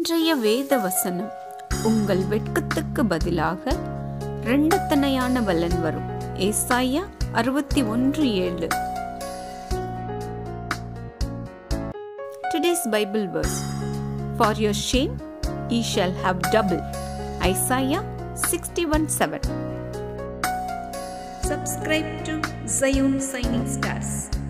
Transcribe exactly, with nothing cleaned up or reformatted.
இன்றைய வேத வசனம், உங்கள் வெட்கத்துக்கு பதிலாக இரண்டத்தனையான பலன் வரும். ஏசாயா அறுபத்தி ஒன்று ஏழு. Today's Bible verse: For your shame ye shall have double. Isaiah sixty-one seven. Subscribe to Zion Shining Stars.